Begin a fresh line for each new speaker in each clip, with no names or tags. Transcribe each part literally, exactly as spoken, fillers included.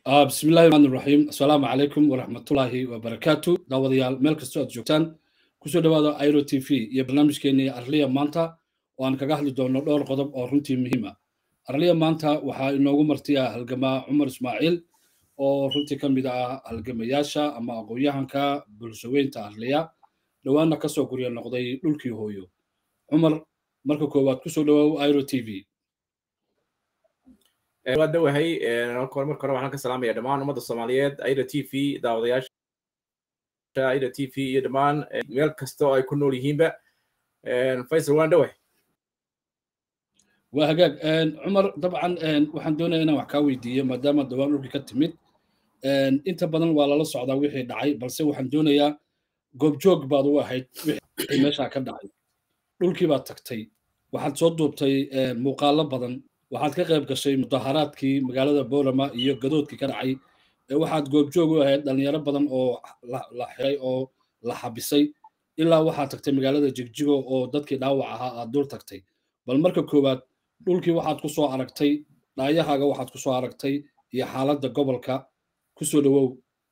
آه بسم الله الرحمن الرحيم السلام عليكم ورحمة الله وبركاته داوديال مeel kasta aad joogtaan kusoo dhawaada Airo T V iyo barnaamijkeennii Arliya maanta oo aan kaga hadli doono dhowr qodob oo runtii muhiim ah. Arliya maanta waxaa inoogu martiya halgamaa Cumar Ismaaciil oo runtii ka mid ah halgamayaasha ama aqoon-yahanka bulshaweynta Arliya dhawaana ka soo gurya noqday dhulkii hooyo. Cumar marka koowaad kusoo dhawaaw Airo T V.
waa dhawahay marka hore waxaan ka salaamayaa dhammaan ummadda Soomaaliyeed Airo T V daawadayaasha Airo T V iyo dhammaan meel kasta oo ay ku nool yihiinba Faisal waan dhawahay
waa hagaag Cumar dabcan waxaan doonayaa inaan wax ka weydiiyo maadaama dhawaan dhulkii ka timid inta badan waa lala socdaa wixii dhacay balse waxaan doonayaa goobjoog baad u ahayd wixii meesha ka dhacay dhulkii baad tagtay waxaad soo duubtay muuqaalo badan waxaad ka qayb gashay mudaharaadkii magaalada Boorama iyo gadoodkii ka dhacay waxaad goobjoog u ahayd dhalinyaro badan oo la xiray oo la xabisay ilaa waxaad tagtay magaalada Jigjigo oo dadkii dhaawac ahaa aad dul tagtay bal marka koowaad dhulkii waxaad ku soo aragtay dhaayahaaga waxaad ku soo aragtay iyo xaaladda gobolka ku soo dhawow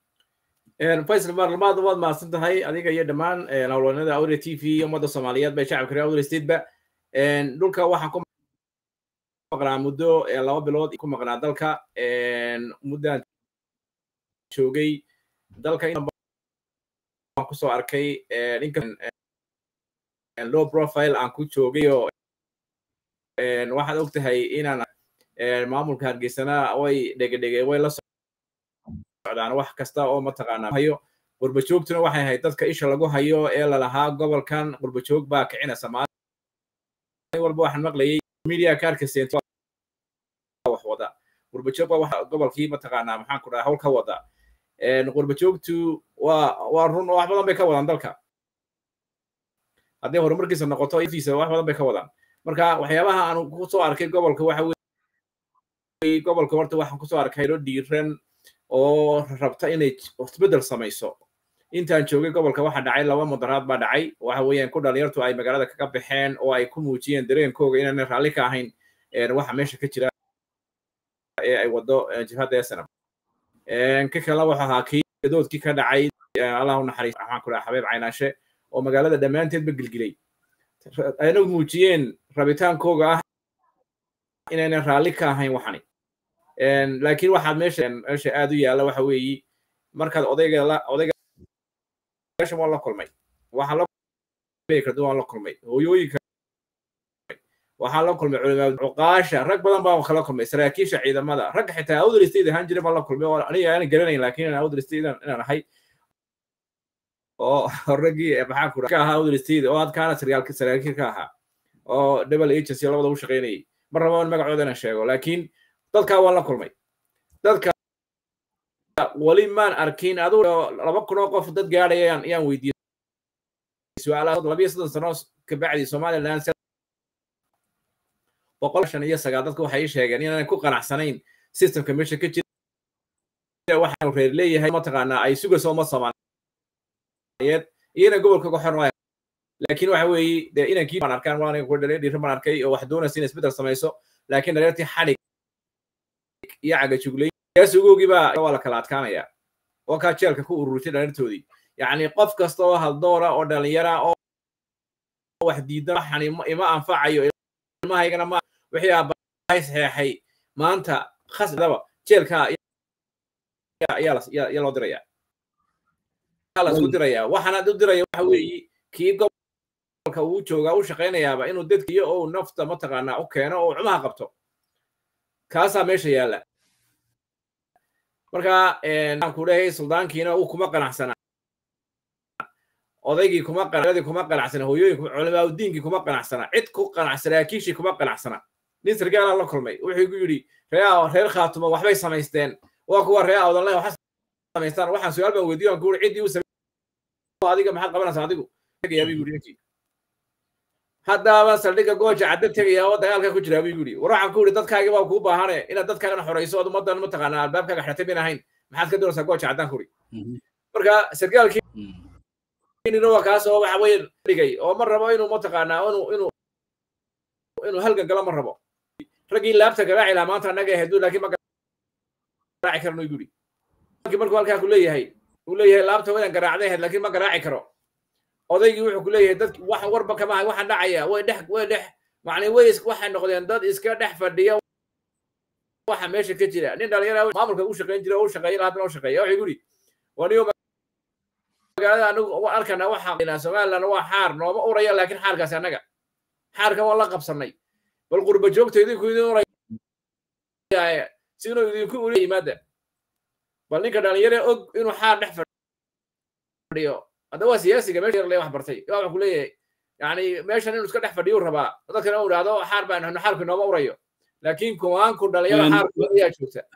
Faisal marlamaad waad maasan tahay adiga iyo dhammaan hawlwanada Airo T V iyo ummadda Soomaaliyeed bay shacabka reer Airo State ba dhulka waxaan ku maqnaa muddo laba bilood ku maqnaa dalka muddaan joogay dalka inaan ku soo arkay ninkan low profile aan ku joogay oo waxaad ogtahay inaan maamulka Hargeysana way dhegedhege way la socdaan wax kasta oo mataqaanaa hayo qurbajoogtuna waxay ahayd dadka isha lagu hayo ee la lahaa gobolkan qurbajoog baa kicina Soomaaliya walba waxaan maqlayay media kaarka seento wax wada qurbajoog waa waxa gobolkii mataqaanaa maxaan ku dhahay hawl ka wada een qurbajoogtu waa waa run wax badan bay ka wadaan dalka haddii horumarkiisa noqoto ifiisa wax badan bay ka wadaan marka waxyaabaha aan ku soo arkay gobolka waxa weeye gobolka horta waxaan ku soo arkay ro dhiiran oo rabta inay isbedel samayso intaan joogay gobolka waxa dhacay laba mudaharaad baa dhacay waxa weeyaan ku dhalinyartu ay magaalada kaga baxeen oo ay ku muujiyeen dareenkooga inaan raalli ka ahayn waxa meesha ka jira ee ay wado jihada sanam een ka kala waxa ahaa kii doodkii ka dhacay Allah u naxariis waxaan ku dhahay Xabeeb Caynaashe oo magaalada dhamaanteed ba gilgilay ayna muujiyeen rabitaankooga ah inaan raalli ka ahayn waxani een laakiin waxaad meesha meesha aad u yaala waxa weeye markaad odayga la odayga meesha waa la kulmay waxa la beekado waa la kulmay hooyooyinka waxa la kulmay culimada cuqaasha rag badan baa kala kulmay saraakiisha ciidamada rag xitaa Airo State ahaan jiray baa la kulmay oo aniga aan garanayn laakiin aan Airo State inaan ahay oo ragii maxaa ku ka ahaa Airo State oo aad kaana sargaalka saraakiil ka ahaa oo double agency labada u shaqeynayay mar rabaan magacooda inaan sheego laakiin dadka waa la kulmay dadka wali maan arkin adu laba kun oo qof dad gaarayaan ayaan weydiiyay su'aalaha laba iyo soddon sano ka bacdi Soomaaliland boqol shan iyo sagaal dadku waxay sheegeen inaan ku qanacsanayn systemka meesha ka jira waxa reer leeyahay mataqaana ay suga soo ma Soomaaliyeed iyana gobolka ku xirnaa laakiin waxa weeye de inaan kii baan arkaan waan ku dhalay dhiir baan arkay oo wax doonaysa in isbedel samayso laakiin dhareertii xalig iyo caga juglay yaasugoogi baa waa la kala adkaanaya oo ka jeelka ku ururtay dhareertoodii yacni qof kasta oo hal doora oo dhalinyara oo wax diidan waxani ima anfacayo ilmahaygana ma wixii aabay saxeexay maanta khasdaba jeelka ayaa ya loo diraya la soo diraya waxana u diraya waxa weeye kii gobolka uu jooga u shaqeynayaaba inuu dadkiyo oo nafta mataqaana u keeno oo cumaha qabto kaasa meesha yaala marka een aan ku leeyahay suldaankiina uu kuma qanacsana odaygii kuma qanacsana kuma qanacsana hooyooyinka culimada diinki kuma qanacsana cid ku qanacsana kiishi kuma qanacsana nin sargaal la kulmay wuxuu ku yiri reer reer khaatuma waxbay samaysteen waa kuwa reer awdan leh waxa samaystaan waxaan su'aal baan weydiiyay aan ku yiri cidii uu sameeyay adiga maxaad qabanaysaa adigu tagay abi guriga haddaba saldhiga gooja cadda tagaya oo dagaalka ku jira abi guri waxaan ku yiri dadkaaga waa ku baahanay inaad dadkaaga xoreyso oo ummadan ma taqaana albaabkaaga xirtay bin ahayn maxaad ka doonaysaa gooja caddan ku yiri marka sargaalkii inuu waa kaas oo waxa weyn dhigay oo mar rabo inuu ma taqaana inuu inuu inuu halgan gala mar rabo ragii laabta garaaci la maanta anaga heedu laakiin ma garaaci karno yuri markii markuu halkaa ku leeyahay uu leeyahay laabta wadan garaacday laakiin ma garaaci karo odaygii wuxuu ku leeyahay dad wax warba kama hay waxaan dhacaya way dhex way dhex macni way waxay noqdeen dad iska dhex fadhiya waxa meesha ka jira nin dhalinyaro maamulka u shaqeyn jira oo shaqeeyay hadana u shaqeeyay wuxuu yiri waniyo magaalada anagu arkana waxa ila Soomaaliland waa xaar nooma uraya laakiin xaarkaas anaga xaarka waa la qabsanay bal qurba joogteedii ku idin uraya sidoo idinku u yimaada bal ninka dhalinyaro og inuu xaar dhex fadhiyo هذا هو سياسي كمان اللي واحد برتي يا أقول ليه يعني ماشي أنا نسكت أحد فديور ربا هذا كان أقول هذا حرب إنه نحارب إنه ما وريه لكن كمان كنا ليه حرب ويا شو ذا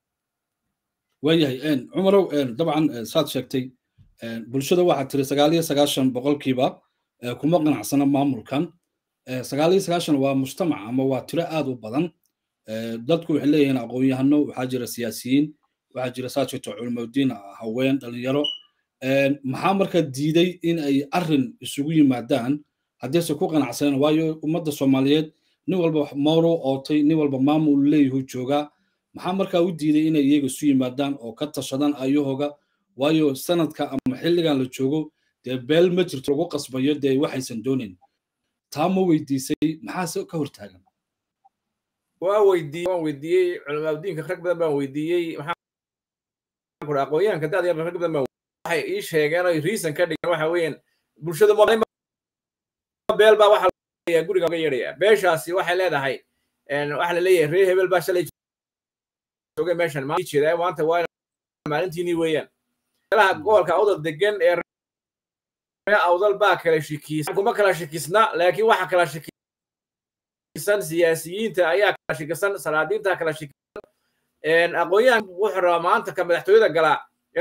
وياه إن عمره إن طبعا صاد شكتي بالشدة واحد تري سجالية سجاشن بقول كيبا كم قناع سنة ما ممكن سجالية سجاشن ومجتمع أما هو ترى هذا بدن ضدكم حليه هنا قوية هنو وحاجر السياسيين وحاجر صاد شتوع المودين هوين اللي يرو maxaa marka diiday in ay arin isugu yimaadaan haddii ay ku qanacsan waayo ummadda Soomaaliyeed nin walba maamul ootay nin walba maamul leeyahay jooga maxaa marka u diiday in ay iyaga isu yimaadaan oo ka tashadaan ayahooga waayo sanadka ama xilligan la joogo dee beel ma jirto lagu qasbayo dee waxaysan doonin taa ma weydiisay maxaa ka hortaagan
waa weydiiyay waan weydiiyay culimada diinka rag badan baan weydiiyay maxaa ku aqoonyahanka dad yar rag badan baan waxay ii sheegeen oo reason ka dhigan waxa weeyaan bulshada ma beel baa waxa la guriga uga yeedhaya beeshaasi waxay leedahay een waxa la leeyahay reer hebel baa shalay joogay meeshan ma jiray maanta waa maalintiini weeyaan kala gobolka awdal degan ee reer awdal baa kala shikiis kuma kala shikisna laakiin waxa kala shikisan siyaasiyiinta ayaa kala shikisan salaadiinta kala shikisan een aqoonyahan wuxuu rabaa maanta ka madaxtooyada galaa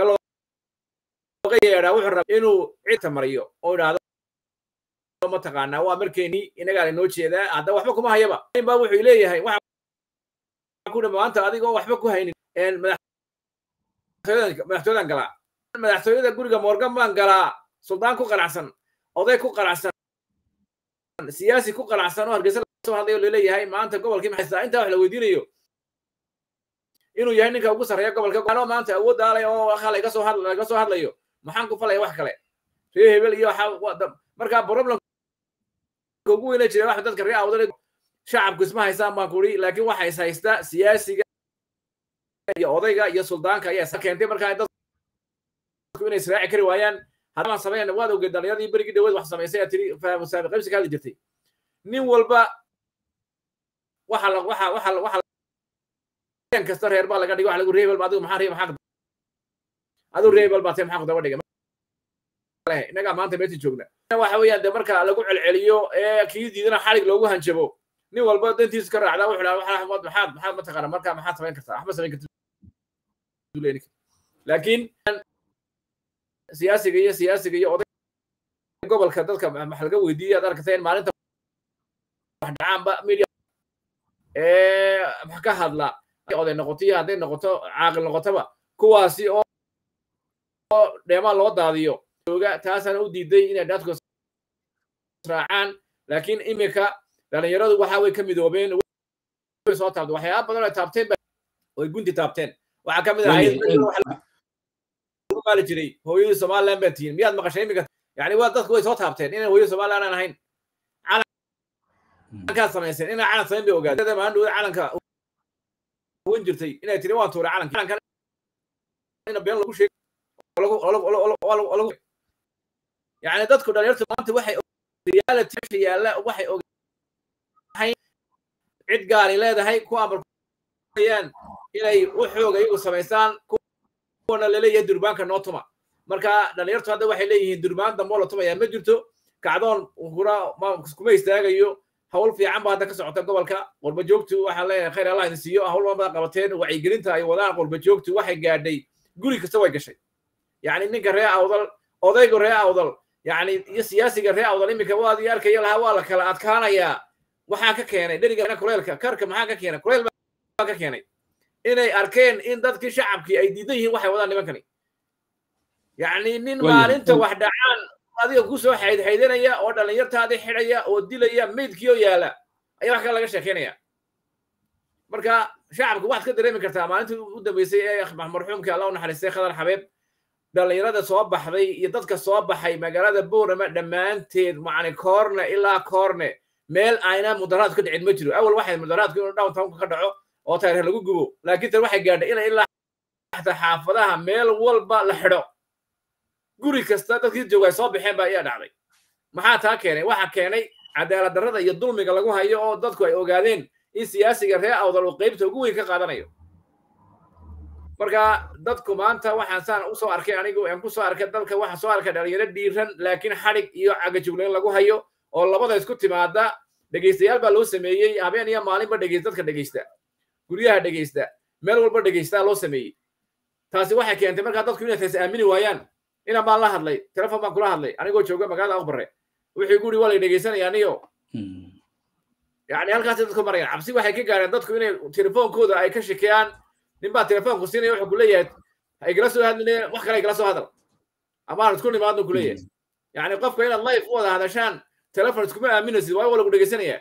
غير أو حرب إنه عيت مريو أو هذا ما تقانا وأمريكاني إنه قال إنه شيء ذا هذا وحبكم ما هي بقى إن بابو حيليه هاي وح أكون ما أنت هذه قو وحبكم هاي المدح مدحتونا قلا مدحتونا يقول لك مورجان ما قلا سلطان كو قلعسن أضيء كو قلعسن سياسي كو قلعسن وهرجس هذا يقول لي هاي ما أنت قبل كم حسا أنت وحلا ودينيو إنه يعني كأبو سريع قبل كم ما أنت أود عليه أو خالي قصو هذا قصو هذا ليو maxaan ku falay wax kale reer hebel iyo waxa marka problem ugu weyn ee jira wax dadka reer awdal shacabku isma haystaan baan ku ri laakiin waxa is haysta siyaasiga iyo odayga iyo suldaanka ayaa sa keentay marka dadku inay israaci kari waayaan hadama sameeyaan waad ogeed dhalinyadii berigi dhaweed wax sameysay aad tiri faham saabiq qaybsi ka jirtay nin walba waxa waxa waxa waxa kan kasta reer baa laga dhigay wax lagu reer hebel baad maxaa reer maxaa هذا الريبل باتي محق دابا دغ له inaga maanta meesha joogna waxa weeyaan de marka lagu celceliyo ee kii diidana xarig loogu hanjabo nin walba dantiis ka raacda wuxuu waxa Axmed maxaad maxaad ma taqaan marka maxaad sameyn kartaa Axmed sameyn kartaa laakiin siyaasiga iyo siyaasiga iyo oday gobolka dadka waxa laga weydiiyay aad arkateen maalinta wax dhacaan ba media ee waxa ka hadla oday noqotay haday noqoto caaqil noqotaba kuwaasi oo دائما لو داديو جوجا تاسنا وديدي إن داتكو سرعان لكن إمك لأن يرادوا وحاول كم يدوبين ويصوت عبد وحياة بدل تابتين ويقول دي تابتين وحكم إذا عايز ما لجري هو يوسف ما لم بتين مياد ما قشين مك يعني وقت داتكو يصوت تابتين إنه هو يوسف ما لنا نهين على كاس سميسين إنه على سين بيوجد هذا ما عنده على كا وينجرتي إنه تريوان تورا على كا إنه بيان لو شيء يعني dadku dhalinyarta maanta waxay reality yaala waxay ogahay cid gaar ah leedahay ku amarkayaan inay u xoog ay u sameeyaan kuwana leeyahay durbaanka nootuma marka dhalinyartu hadda waxay leeyihiin durbaan dambe la tumaya ma jirto kacdoon hura ma kuma istaagayo hawl fiican baa hadda ka socota gobolka qurba joogtu waxa leeyahay khayr Allah idin siiyo hawl walba qabateen wacyi gelinta ay wadaan qurba joogtu waxay gaadhay guri kasta way gashay يعني إنك رأي أوضل أضيق رأي أوضل يعني سياسي رأي أوضل إنك واد يارك يلا هوا لك لا أتكانا يا وحاكا كيني درجة أنا كريل كرك محاكا كيني كريل محاكا كيني إني أركين إن ضدك شعبك أي ديديه وحي وضع لمكاني يعني إن ما أنت واحد عن هذه قصة حيد حيدنا يا ولا ليرت هذه حرية ودي لي ميد كيو يا لا أي واحد لا شيء كيني marka shacabku waxaad ka dareemi kartaa maalintii u dambeysay ee marxuumkii allah u naxariistay khadar xabeeb dhalinyarada soo baxday iyo dadka soo baxay magaalada boorama dhammaanteed macni koorne ilaa koorne meel ayna mudaharaad ka dhicin ma jiro awal waxay mudaharaadku inuu downtownka ka dhaco oo taariikh lagu gubo laakiin tan waxay gaadhay inay ilaa xaafadaha meel walba la xidho guri kasta dadkii joogay soo baxeen baa iyaa dhacday maxaa taa keenay waxa keenay cadaalad darrada iyo dulmiga lagu hayo oo dadku ay ogaadeen in siyaasiga reer awdal uu qaybta ugu weyn ka qaadanayo marka dadku maanta waxaan saan u soo arkay anigu aan ku soo arkay dalka waxaan soo arkay dhalinyaro dhiiran laakiin xadhig iyo cagajuglayn lagu hayo oo labada isku timaada dhegaystayaal baa loo sameeyey habeen iyo maalinba dhegaysta dadka dhegaysta guryaha dhegaysta meel walba dhegaysta loo sameeyey taasi waxay keentay markaa dadku inay taas aamini waayaan ina baan la hadlay telefoon baan kula hadlay anigoo jooga magaalada Aqbare wixii guri wala dhegaysanayaan iyo يعني halkaas dadku marayaan cabsi waxay ka gaareen dadku inay telefoonkooda ay ka shakiyaan ninba telefoonku siinay wuxuu ku leeyahay ay gala soo hadlayeen wax kale ay gala soo hadal ama isku nimaadno ku leeyahay yani qofka inaad live wada hadashaan telefoon isku ma aaminaysid waa wala ku dhegaysanaya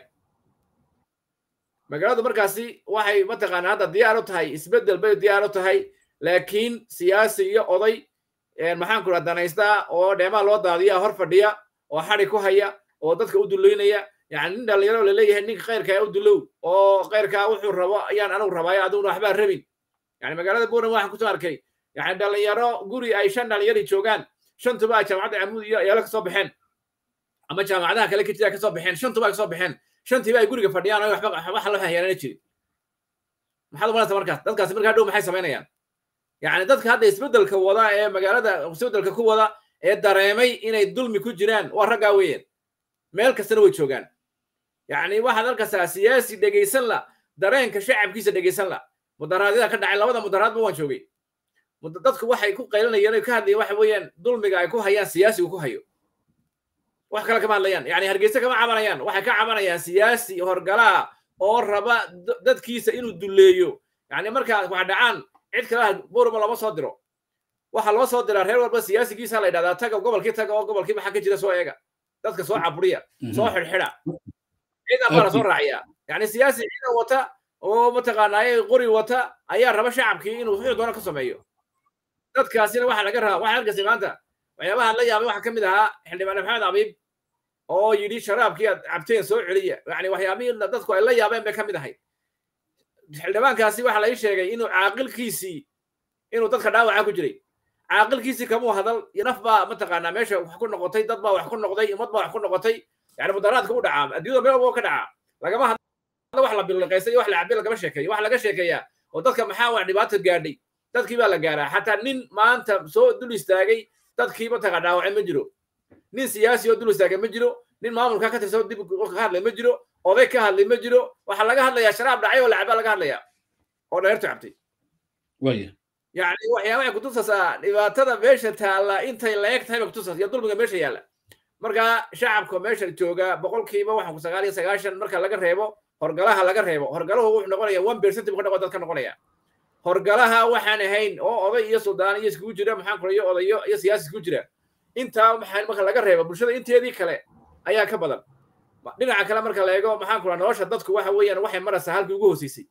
magaalada markaasi waxay mataqaan hadda diyaar u tahay isbedel bay diyaar u tahay laakiin siyaasi iyo oday ee maxaan ku raadanaystaa oo dheema loo daadiya hor fadhiya oo xari ku haya oo dadka u duleynaya يعني nin dhalinyaro la leeyahay ninka khayrka u dulow oo khayrka wuxuu rabo ayaan anigu rabaa aduna waxba rabin yani magaalada Boorama waxaan ku soo arkay yani dhalinyaro guri ay shan dhalinyaro joogaan shantuba jaamacadda Amuud iyo ayaa ka soo baxeen ama jaamacadaha kale ka jira ka soo baxeen shantuba ka soo baxeen shantiba ay guriga fadhiyaan oo waxba wax la hayaan jirin maxaa loo markaa markaas dadkaas markaa dhow maxay sameynayaan yani dadka hadda isbedelka wada ee magaalada isbedelka ku wada ee dareemay inay dulmi ku jiraan waa ragga weeyeen meel kastana way joogaan يعني واحد الكسا سياسي دقيسن لا dareenka shacabkiisa dhageysan la mudaharaadada ka dhacay labada mudaharaad ma waan joogay dadku waxay ku qaylinayaan ka hadlayaan waxa weeyaan dulmiga ay ku hayaan siyaasigu ku hayo wax kale kama hadlayaan yani hargeysa kama cabanayaan waxay ka cabanayaan siyaasi horgala oo raba dadkiisa inuu duleeyo yani marka wax dhacaan cid kale Boorama lama soo diro waxa loo soo diraa reer walba siyaasigiisa la yiraahdaa taga gobolkii taga oo gobolkii waxa ka jira soo eega dadka soo caburiya soo xirxira ida bara soo raaciya يعني سياسي عيدا وتا ومتقاناي قري وتا ayaa raba shacabkii inuu wuxuu doona ka sameeyo dadkaasina waxa laga rabaa waxa halkaas maanta waxyaabaha la yaabay waxa kamid ahaa xildhibaan Maxamed Abiib oo yiri sharaabkii cabteen soo celiya yani waxyaabaha dadku ay la yaabeen bay kamid ahay xildhibaankaasi waxa la sheegay inuu caaqilkiisi inuu dadka dhaawaca ku jiray caaqilkiisi kama hadal yanafba mataqaanaa meesha wax ku noqotay dad baa wax ku noqday umad baa wax ku noqotay yani mudaharaadka u dhacaa adduunyada meel walba ka dhacaa lagama wax la bilqaysay wax la cabbil laga sheekay wax laga sheekaya oo dadka maxaa wax dhibaato gaadhay dadkii baa la gaaraa xataa nin maanta soo dul istaagay dadkii ma taga dhaawacay ma jiro nin siyaasi oo dul istaagay ma jiro nin maamulka ka tirsan dib ka hadlay ma jiro oday ka hadlay ma jiro waxa laga hadlayaa sharaab dhacay oo lacab laga hadlayaa oo dheertu cabtay
waya
yani waxyaabaha ku tusaysaa dhibaatada meesha taala intay la eg tahay ku tusaysaa iyo dulmiga meesha yaala marka shacabka meesha jooga boqolkiiba waxa ku sagaal iyo sagaashan marka laga reebo horgalaha laga reebo horgaluhu wuxuu noqonayaa one percent buu ka noqon dadka noqonaya horgalaha waxaan ahayn oo oday iyo suldaan iyo isku jira maxaan kulayo odayo iyo siyaasi isku jira inta maxaan marka laga reebo bulshada inteedii kale ayaa ka badan dhinaca kale marka la eego maxaan kula nolosha dadku waxa weeyaan waxay maraysaa halkii ugu hooseysay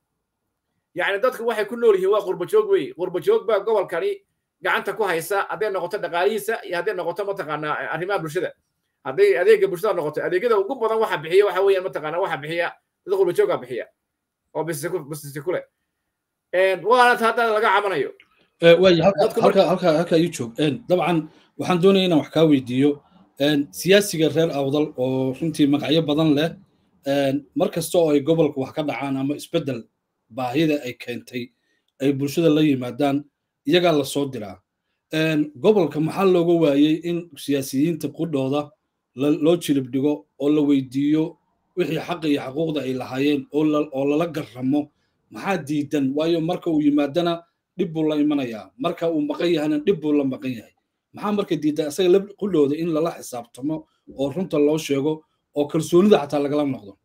yani dadku waxay ku nool yihiin waa qurba joog weey qurba joog baa gobolkani gacanta ku haysa haday noqoto dhaqaalihiisa iyo haday noqoto mataqaanaa arrimaha bulshada haday adeega bulshada noqoto adeegyada ugu badan waxa bixiya waxa weeyaan mataqaanaa waxa bixiya dadku qurba joog bixiya oo bis bis kule een waana hadda laga cabanayo
ee way halka halka halka ay joog een dabcan waxaan doonayaa inaan wax ka weydiiyo een siyaasiga reer awdal oo runtii magacyo badan leh een markasta oo ay gobolka wax ka dhacaan ama isbedel baahida ay keentay ay bulshada la yimaadaan iyaga la soo diraa een gobolka maxaa looga waayay in siyaasiyiinta qudhooda loo jilib dhigo oo la weydiiyo wixii xaq iyo xuquuqda ay lahaayeen oo oo lala garamo maxaa diidan waayo marka uu yimaadana dib buu la imanayaa marka uu maqan yahana dib buu la maqan yahay maxaa marka diidan asaga la qudhooda in lala xisaabtamo oo runta loo sheego oo kalsoonida xataa lagala noqdo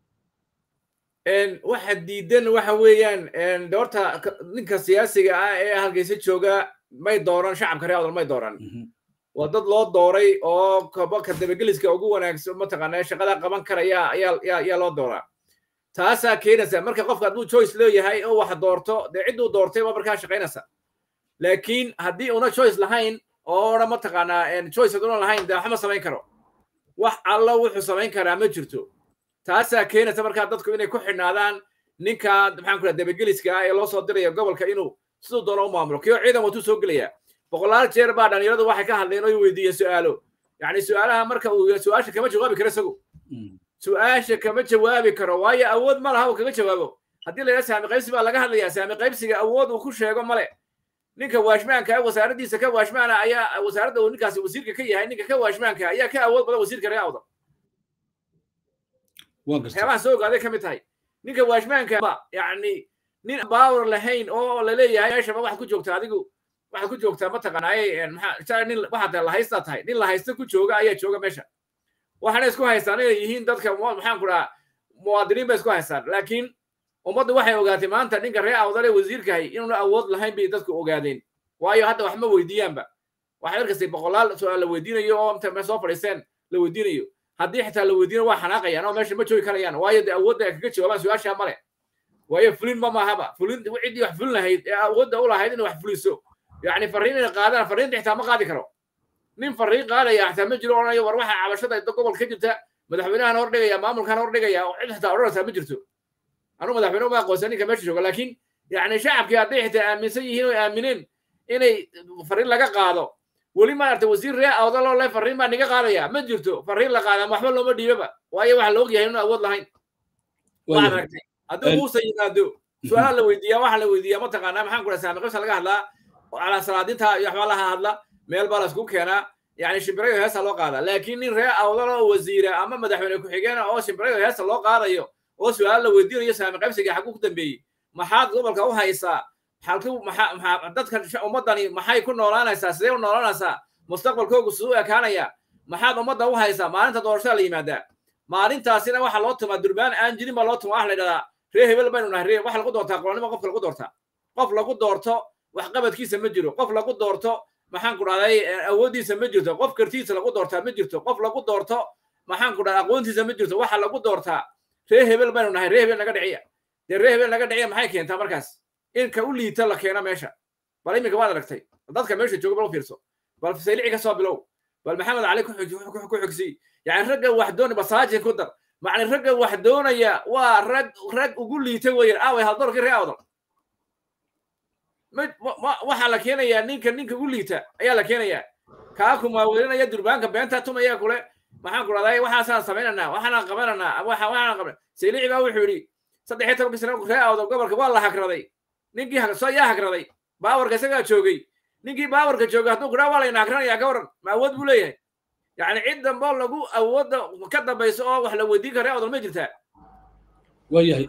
een waxa diidan waxa weeyaan een doorta ninka siyaasiga ah ee halkaysa jooga may dooran shacabka reer awdal may dooran waa dad loo dooray oo ka dabageliska ugu wanaagsan mataqaanaa shaqada qaban karaya ayaa ayaa loo dooraa taasaa keenaysa marka qofka hadduu choice leeyahay oo wax doorto dee cidduu doortay waa markaa shaqaynaysa laakiin haddii una choice lahayn oo odhan mataqaanaa choice haduuna lahayn dee waxma samayn karo wax alla wuxuu samayn karaa ma jirto taasaa keenaysa markaa dadku inay ku xidhnaadaan ninka maxaan ku dhaha dabageliska ah ee loo soo dirayo gobolka inuu siduu doono u maamulo kiyo ciidan watuu soo gelayaa boqolaal jeer baa dhalinyaradu waxay ka hadleen oo weydiiyeen su'aalo yacni su'aalaha marka uu su'aasha kama jawaabi karo isagu su'aasha kama jawaabi karo waayo awood ma laha uu kaga jawaabo haddii la yidhaha saami qaybsi baa laga hadlayaa saami qaybsiga awood uu ku sheego male ninka waashmaanka ah wasaaraddiisa ka waashmaana ayaa wasaaradda uu ninkaasi wasiirka ka yahay ninka ka waashmaanka ayaa ka awood badan wasiirka reer awdal waxyaabaha soo ogaaday ka mid tahay ninka waashmaanka yacni nin baawar lahayn oo la leeyahay meeshaba waxaad ku joogtaa adigu waxaad ku joogtaa mataqaanaaye maxaa nin waxaad la haystaa tahay nin la haysta ku jooga ayaa jooga meesha waxaana isku haystaan inay yihiin dadka maxaan ku dhahaa muwaadiniin bay isku haystaan laakiin ummaddu waxay ogaatay maanta ninka reer awdal ee wasiirkahay inuuna awood lahayn bay dadku ogaadeen waayo hadda wax ma weydiiyaanba waxay arkastay boqolaal su'aal la weydiinayo oo inta soo fadhiisteen la weydiinayo haddii xitaa la weydiinayo waa xanaaqayaan oo meesha ma joogi karayaan waayo dee awoodda ay kaga jawaabaan su'aashaa male waayo fulin ma mahaba fulin ciddii wax fulin lahayd ee awoodda u lahayd inay wax fuliso yacni farriin inay qaadaan farriinta xitaa ma qaadi karo nin farriin qaadaya xitaa ma jiro odhanayo war waxa cabashada gobolka ka jirta madaxweynahan hor dhigaya maamulkan hor dhigaya oo cid xitaa odhanaysaa ma jirto anuu madaxweyne uma aqoonsan ninka meesha jooga laakiin yacni shacabkii hadday xitaa aaminsan yihiin oo aamineen inay farriin laga qaado weli ma aragtay wasiir reer awdal oo le farriin baa niga qaadaya ma jirto farriin la qaada waxba looma dhiibaba waayo waxa la ogyahay inuu awood lahayn waxaad aragtay hadduu muuse yimaado su'aalaha la weydiiyaa waxa la weydiiyaa mataqaanaa maxaan ku dhaha saami qaybsa laga hadlaa calaa salaadinta iyo waxbaa laha hadla meel baa la isku keenaa yacni shimbirayo heesa loo qaadaa laakiin nin reer awdal oo wasiira ama madaxweyne ku-xigeena oo shimbirayo heesa loo qaadayo oo su'aal la weydiinayo saami qaybsiga xaguu ku dambeeyey maxaad gobolka u haysaa halkuu maxaa dadka ummaddani maxay ku noolaanaysaa sidee u noolaanaysaa mustaqbalkoogu siduu ekaanaya maxaad ummadda u haysaa maalinta doorashada la yimaadaa maalintaasina waxaa loo tumaa durbaan aan jirin baa loo tumaa waxa la yidhahdaa reer hebel baynu nahay reer waxa lagu doortaa qolonimo qofka lagu doortaa qof lagu doorto waxqabadkiisa ma jiro qof lagu doorto maxaan ku dhahday awooddiisa ma jirto qof kartiisa lagu doortaa ma jirto qof lagu doorto maxaan ku dhahdaa aqoontiisa ma jirto waxa lagu doortaa reer hebel baynu nahay reer hebel naga dhiciya dee reer hebel naga dhiciya maxay keentaa markaas in ka u liita la keeno meesha bal iminka waad aragtay dadka meesha jooga bal u fiirso bal saylici ka soo bilow bal maxamed cali ku xigsi yacni ragga wax doonaya basaajin ku dar macni ragga wax doonaya waa rag rag ugu liita weeyaan aaway haldoorkii reer awdal waxaa la keenayaa ninka ninka ugu liita ayaa la keenayaa kaa kumaawelinaya durbaanka beenta tumaya kule maxaan ku dhahday waxaasaan samaynanaa waxaanaan qabananaa waxaanaan qaban saylici baa wuxuu yidhi saddex iyo tobankii sano reer awdal gobolka waa la hagraday ninkii soo yaa hagraday baawarka isagaa joogay ninkii baawarka joogay hadduu kudhaa waa layna hagranayaa ka waran ma awood buu leeyahay yacni cid dambo lagu awoodda ka dambayso oo wax la weydiin kara reer awdal ma jirtaa
waayahay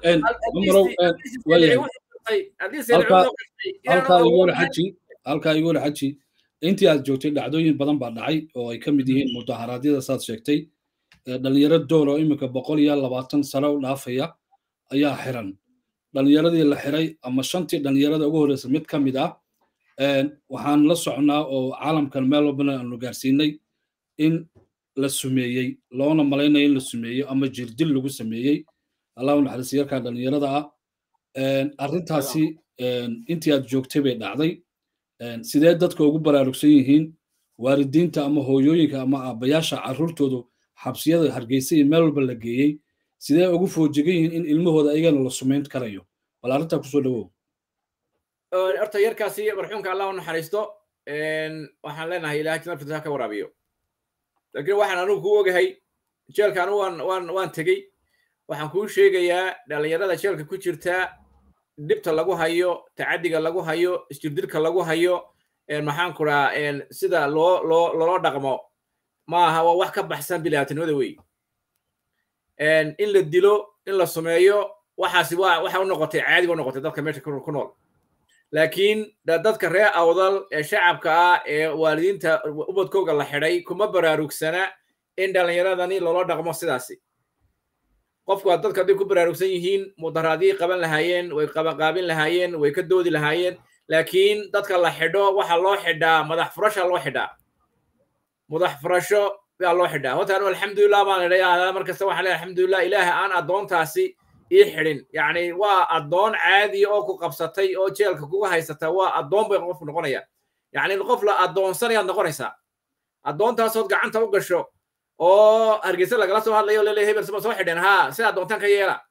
halkaa igula xaji halkaa igula xaji intii aad joogtay dhacdooyin badan baa dhacay oo ay ka mid yihiin mudaharaadyada saad sheegtay dhalinyaro dool oo iminka boqol iyo labaatan sano u dhaafaya ayaa xiran dhalinyaradii la xiray ama shantii dhalinyarada ugu horreysa mid ka mid ah waxaan la socnaa oo caalamkan meel walbana aanu gaarsiinay in la sumeeyey loona malaynayo in la sumeeyo ama jirdil lagu sameeyey allahu naxariis yarkaa dhalinyarada ah arrintaasi intii aad joogtay bay dhacday sidee dadka ugu baraarugsan yihiin waalidiinta ama hooyooyinka ama aabbayaasha carruurtoodu xabsiyada hargeysa iyo meel walba la geeyey sidee ugu foojigan yihiin in ilmahooda ayagana la sumayn karayo bal arrintaa kusoo dhawow
horta yarkaasi marxuumka allah u naxariisto waxaan leenahay ilaahay jannada firdawsa ka waraabiyo laakiin waxaan anugu ku ogahay jeelka anu waan waan waan tegey waxaan kuu sheegayaa dhalinyarada jeelka ku jirta dhibta lagu hayo tacadiga lagu hayo isjirdilka lagu hayo maxaan ku dhahaa sida loo loo loola dhaqmo maaha waa wax ka baxsan bilaatinimada wey in la dilo in la sumeeyo waxaasi waa waxa u noqotay caadi u noqotay dadka meesha ku nool laakiin dadka reer awdal ee shacabka ah ee waalidiinta ubadkooga la xidhay kuma baraarugsana in dhalinyaradani loola dhaqmo sidaasi qofku waa dadka hadday ku baraarugsan yihiin mudaharaadii qaban lahaayeen way qabanqaabin lahaayeen way ka doodi lahaayeen laakiin dadka la xidho waxa loo xidhaa madax furasha loo xidhaa madax furasho yaa loo xidhaa horta anu alxamdulilah baan idhayaa mar kasta waxaan leeyahay alxamdulilah ilaaha aan addoontaasi إحرين يعني وأدون عادي أو كقبستي أو جيل كوجا هيستا وأدون بيقف نقونيا يعني القفلة أدون سنة نقونيسا أدون تاسود قعان توقشوا أو أرجس لك لا سوى الله يقول لي هبل سما سوى حدين ها سيد أدون تانك يلا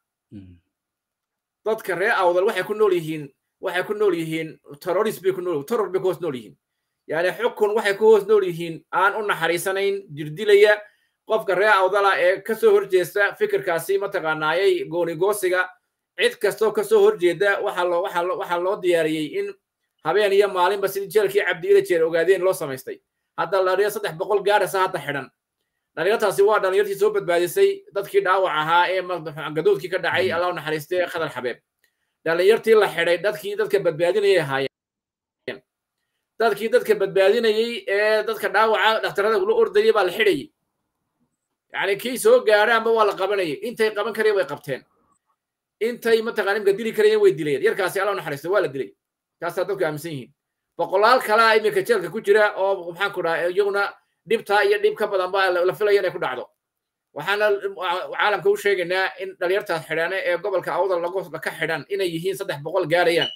تذكر أو ذا الواحد يكون ليهين واحد يكون ليهين تروريس بيكون ترور بيكوس نوليهين يعني حكون واحد يكوس نوليهين أن قلنا حريصين جردي ليا qofka reer awdala ee ka soo horjeesta fikirkaasi ma taqaanaayay gooni goosiga cid kasto ka soo horjeeda waxa loo waxa loo waxa loo diyaariyay in habeen iyo maalinba sidii jeelkii cabdi ila jeer ogaadeen loo sameystay hadda la riyo saddex boqol gaaraysa hadda xidhan dhalinyartaasi waa dhalinyartii soo badbaadisay dadkii dhaawac ahaa ee gadoodkii ka dhacay allah naxariistay khadar xabeeb dhalinyartii la xidhay dadkii dadka badbaadinayay ahaayeen dadkii dadka badbaadinayay ee dadka dhaawaca dhakhtarada ugu ordayay baa la xidhay يعني كي سو غاران با ولا قبناي انتي قبن كري way qabteen intay ma taqaanin ka dili kareen way dileen yarkaasi Allah naxariisto waa la dilay taas dadku aaminsan yihiin boqolaal kala imika jeelka ku jira oo maxaan ku dhahay iyaguna dhibta iyo dhib ka badan baa la filayo inay ku dhacdo waxaana caalamka u sheegaynaa in dhalinyartaas xidhan ee gobolka awdal lagu ka xidhan inay yihiin saddex boqol gaarayaan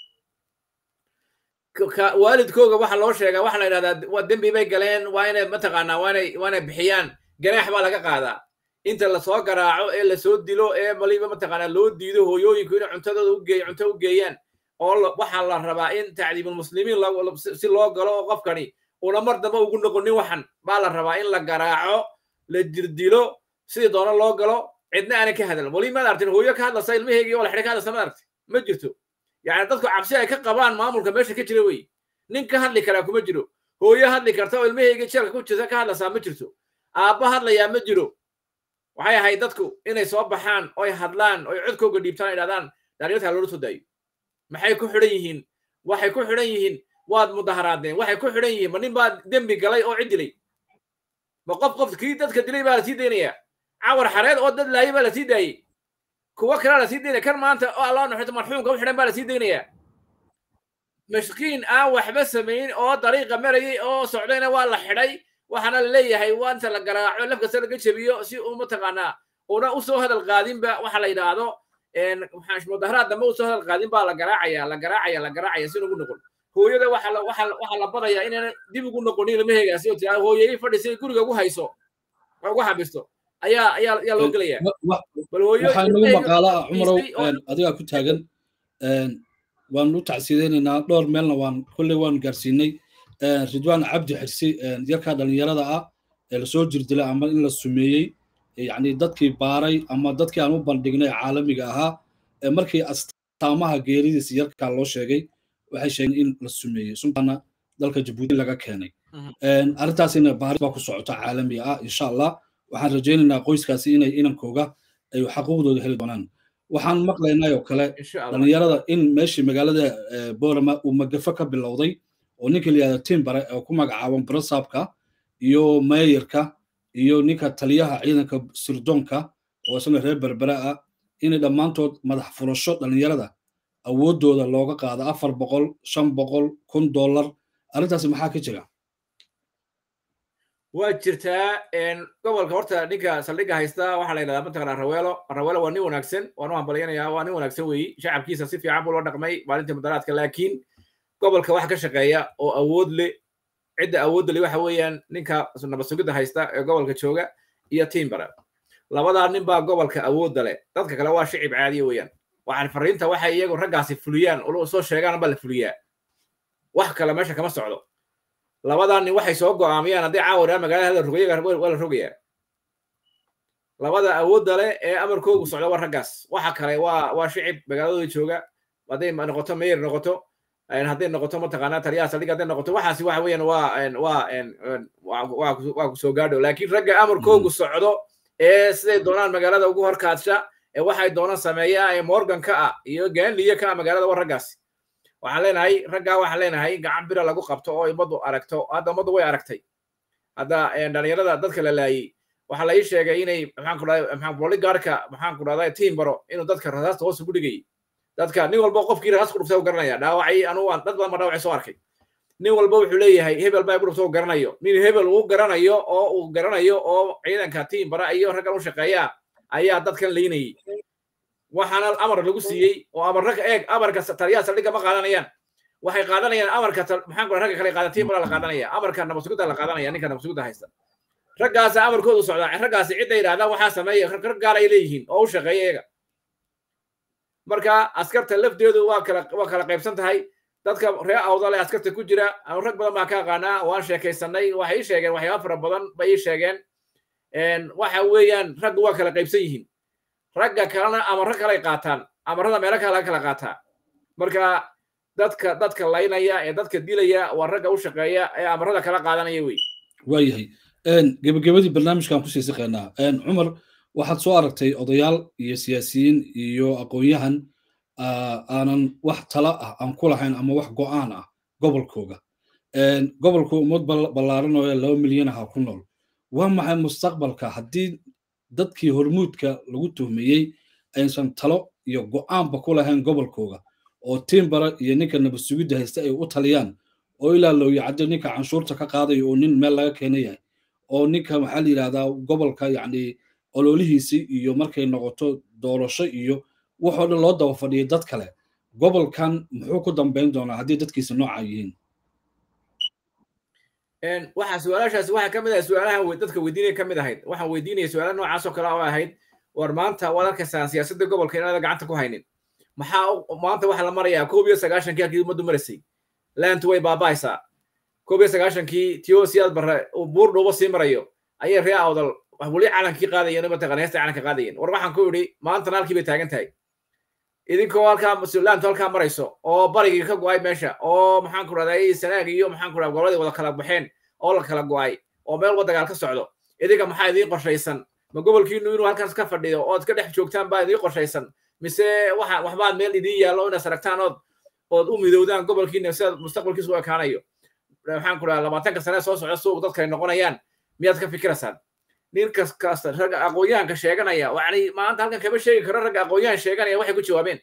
ka waalidkooga waxa loo sheegaa waxa la yiraahdaa waa dambi bay galeen waa inay ma taqaanaa waa inay waa inay bixiyaan ganaax baa laga qaadaa inta la soo garaaco ee la soo dilo ee maliba ma taqaanaa loo diido hooyooyinku inay cuntadooda u geeyaan cunto u geeyaan oo waxa la rabaa in tacdiibul muslimiin si loo galo oo qofkani una mar damba ugu noqonin waxan baa la rabaa in la garaaco la jirdilo sidii doona loo galo cidna aanay ka hadal wali ma aragtin hooyo ka hadlaysa ilmaheegii oo la xidhay ka hadlaysa ma aragtin ma jirto yani dadku cabsi ay ka qabaan maamulka meesha ka jira wey nin ka hadli karaa kuma jiro hooyo hadli karta oo ilmaheegii jeelka ku jirta ka hadlaysaa ma jirto aabba hadlayaa ma jiro waxay ahayd dadku inay soo baxaan oo ay hadlaan oo ay codkooga dhiibtaan ay dhahdaan dhalinyarta loola soo daayo maxay ku xidhan yihiin waxay ku xidhan yihiin waad mudaharaadeen waxay ku xidhan yihiin ma nin baa dembi galay oo cid dilay ma qof qof kii dadka dilay baa la sii daynayaa cawar xareed oo dad laayay baa la sii daayay kuwa kalaa la sii daynaya kan maanta oo allah naxariisto marxuumka u xidhan baa la sii daynayaa mashkiin aan waxba samayn oo dariiqa marayay oo socdayna waa la xidhay waxaana la leeyahay waa inta la garaaco lafkasta laga jabiyo si uu ma taqaanaa una u soo hadal qaadinba waxa la yidhaahdo maxaa mudaharaad dambe u soo hadal qaadin baa la garaacaya la garaacaya la garaacaya si ugu noqon hooyada waxa la waxa waxa la badayaa inaan dib ugu noqonin ilmaheegaasi oo tiraa hooyadii fadhisay guriga ugu hayso oo ugu xabisto ayaa ayaa ayaa loo gelayaa
bal hooyo waxa nagu maqaala Umarow adiga ku taagan waan u tacsiideynaa dhowr meelna waan kulli waan gaarsiinay ridwaan cabdi xirsi yarka dhalinyarada ah ee la soo jirdilay ama in la sumeeyay yani dadkii baaray ama dadkii aan u bandhignay caalamiga ahaa markii astaamaha geeridiisa yarka loo sheegay waxay sheegeen in la sumeeyay suntana dalka Djibouti laga keenay arrintaasina baaris baa ku socota caalami ah insha Allah waxaan rajaynaynaa qoyskaasi inay inankooga ay xaquuqdooda heli doonaan waxaan maqlaynaa oo kale dhalinyarada in meeshii magaalada Boorama uu magafa ka bilowday oo ninka la yiraahdo Timbare oo ku magacaaban Brasabka iyo mayorka iyo ninka taliyaha ciidanka sirdoonka oo isna reer Berbera ah in dhamaantood madax furasho dhalinyarada awoodooda looga qaado afar boqol shan boqol kun dollar arrintaas maxaa ka jira
waa jirtaa in gobolka horta ninka saldhigga haysta waxa la yiraahdaa mataqaanaa Raweelo Raweelo waa nin wanaagsan waana waan balyanayaa waa nin wanaagsan weey shacabkiisa si fiican buu loo dhaqmay maalinta mudaharaadka laakiin gobolka wax ka shaqeeya oo awood leh cidda awood leh waxa weeyaan ninka nabad sugidda haysta ee gobolka jooga iyo Timbare labadaa nin baa gobolka awood leh dadka kale waa shicib caadi weeyaan waxaan fariinta waxa iyagu raggaasi fuliyaan oo soo sheegaan bal fuliyaa wax kale meesha kama socdo labadaa nin waxay soo go'aamiyaan haddii caawara magaalada rogayaga wala rogaya labada awood leh ee amarkoogu socdo waa raggaas waxa kale waa waa shicib magaaladooda jooga haday noqoto mayor noqoto hadday noqoto mataqaanaa taliyaha saldhigga hadday noqoto waxaasi waxa weeyaan waa waa waa ku soo gaadho laakiin ragga amarkoogu socdo ee siday doonaan magaalada ugu horkaadsha ee waxay doonaan sameeyaa ee Morgan-ka ah iyo Gaanliya ka magaalada waa raggaas waxaan leenahay raggaa waxaan leenahay gacan bira lagu qabto oo ummaddu aragto hadda ummaddu way aragtay hadda dhalinyarada dadka la laayay waxaa la ii sheegay inay maxaan ku dhahay maxaan booligaarka maxaan ku dhahday Timbaro inuu dadka rasaasta hoos ugu dhigay dadka nin walba qofkii rasaas ku dhuftay u garanaya dhaawacay anuu aan dad badan ma dhaawacay soo arkay nin walba wuxuu leeyahay hebel baa ku dhuftay u garanayo nin hebel uu garanayo oo uu garanayo oo ciidanka Timbaro iyo raggan u shaqeeya ayaa dadkan leeynayay waxaana amar lagu siiyey oo amar rag eeg amarka taliyaha saldhigga ma qaadanayaan waxay qaadanayaan amarka maxaan ku ragga kale qaadatiin baa la qaadanaya amarka nabadsuguda la qaadanaya ninka nabadsuguda haysta raggaas amarkoodu socdaa raggaas cid ay yiraahdaan waxa sameeyay rag gaar ay leeyihiin oo u shaqeeya iyaga marka askarta lafdeedu waa kala waa kala qaybsan tahay dadka reer awdal ee askarta ku jira aan rag badan baa ka aqaanaa waan sheekaysanay waxay sheegeen waxyaabo fara badan bay sheegeen een waxa weeyaan rag waa kala qaybsan yihiin ragga kalena amar kale qaataan amarada meel kale kala qaataa marka dadka dadka laynaya ee dadka dilaya waa ragga u shaqeeya ee amarada kala qaadanaya way
waayahay een gabagabadii barnaamijkan ku sii shaqeynaa een Cumar waxaad soo aragtay odayaal iyo siyaasiyiin iyo aqoon-yahan aanan wax tala ah aan ku lahayn ama wax go'aan ah gobolkooga een gobolku umad ballaaran oo laba milyan ah ku nool waa maxay mustaqbalka haddii dadkii hormuudka lagu tuhmayey aysan talo iyo go'aanba ku lahayn gobolkooga oo timbara iyo ninka nabad sugidda haysta ay u taliyaan oo ilaa loo yacdo ninka canshuurta ka qaadayo oo nin meel laga keenay oo ninka maxaa la yiraahdaa gobolka yacni ololihiisi iyo markay noqoto doorasho iyo wuxuu dhan loo daba fadhiyay dad kale gobolkan muxuu ku dambeyn doonaa haddii dadkiisa nooca yihiin
een waxa su'aalahaas waxa kamid ah su'aalaha dadka weydiinay kamid ahayd waxaan weydiinay su'aalaha noocaas oo kale oo ahayd war maanta wadanka siyaasadda gobolka inaad gacanta ku haynin maxaa maanta waxa la marayaa koob iyo sagaashan kii umadu marisay laantu way baabaaysaa koob iyo sagaashan kii tiyoosiyad barre oo buur dhuubo sii marayo ayay reer awdal wax wali calankii qaadayeen ma taqaan heesta calanka qaadayeen war waxaan ku yiri maanta naalkii bay taagan tahay idinkoo halkaa mas-uuliyaantu halkaa marayso oo barigii ka go'ay meesha oo maxaan ku raday sanaag iyo maxaan ku raday goboladii wada kala baxeen oo la kala go'ay oo meel wada dagaal ka socdo idinka maxaa idiin qorshaysan ma gobolkiinu inuu halkaas ka fadhiyo oo iska dhex joogtaan baa idiin qorshaysan mise waxa waxbaad meel idiin yaallo inaad saragtaan ood ood u midowdaan gobolkiina sida mustaqbalkiisu u ekaanayo maxaan ku radaa labaatanka sane soo socda suuq dadka ay noqonayaan miyaad ka fikiraysaan nin kasta ragga aqoon-yahanka sheeganaya yani maanta halkan kama sheegi karo ragga aqoon-yahan sheeganaya waxay ku jawaabeen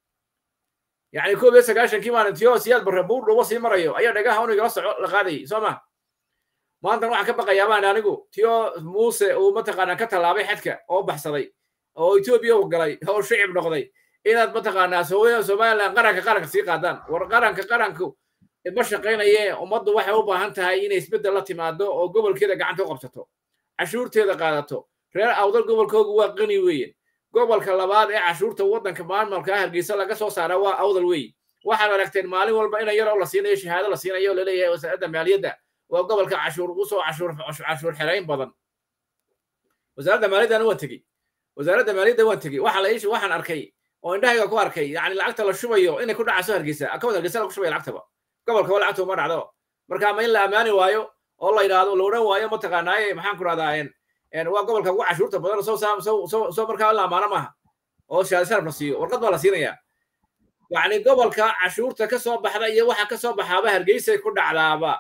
yani koob iyo sagaashankii maalintiyo siyaad barre buur dhuubo sii marayo ayaa dhagaha unigala soco la qaadayay soo ma maantan waxaan ka baqayaa baan anigu tiyo muuse uu mataqaanaa ka tallaabay xadka oo baxsaday oo etoobiya u galay oo shicib noqday inaad mataqaanaa somaliland qaranka qaranka sii qaadaan war qaranka qaranku ma shaqaynaye ummaddu waxay u baahan tahay inay isbeddel la timaado oo gobolkeeda gacanta u qabsato cashuurteeda qaadato reer awdal gobolkoogu waa qani weeye gobolka labaad ee cashuurta waddanka maamulka hargeysa laga soo saara waa awdal weeye waxaad aragteen maalin walba ina yar oo la siinayo shahaado la siinayo oo laleeyahay wasaaradda maaliyadda waa gobolka cashuur ugu soo cashuur cashuur xirayn badan wasaaradda maaliyaddana waan tegey wasaaradda maaliyadda waan tegey waxa la iishi waxaan arkay oo indhahayga ku arkay yacni lacagta la shubayo inay ku dhacayso hargeysa akawad hargeysa lagu shubaya lacagtaba gobolka waa lacagta uma dhacdo marka ma in la ammaani waayo oo la yidhaahdo la odhan waayo mataqaanaaye maxaan ku rahdaa en waa gobolka ugu cashuurta badan soo soo soo soo markaa la amaano maaha oo shahaado sharaf la siiyo warqad baa la siinayaa yacni gobolka cashuurta ka soo baxda iyo waxa ka soo baxaaba hargeysay ku dhacdaaba